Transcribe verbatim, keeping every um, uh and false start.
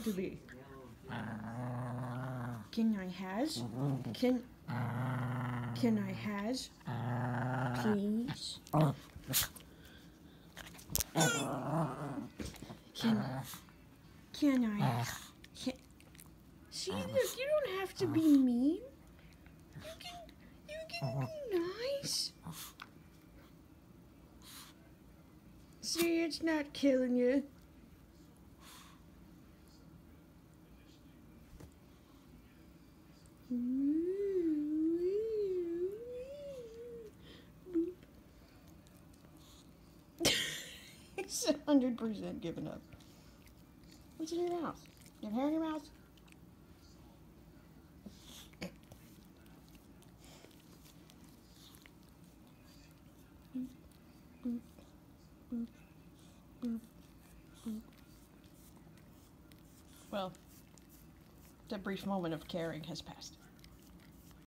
want to be? Can I has? Can can I has? Please. Can can I? Can, see, look, you don't have to be mean. You can you can be nice. See, it's not killing you. He's a hundred percent given up. What's in your mouth? You have hair in your mouth? Well, the brief moment of caring has passed.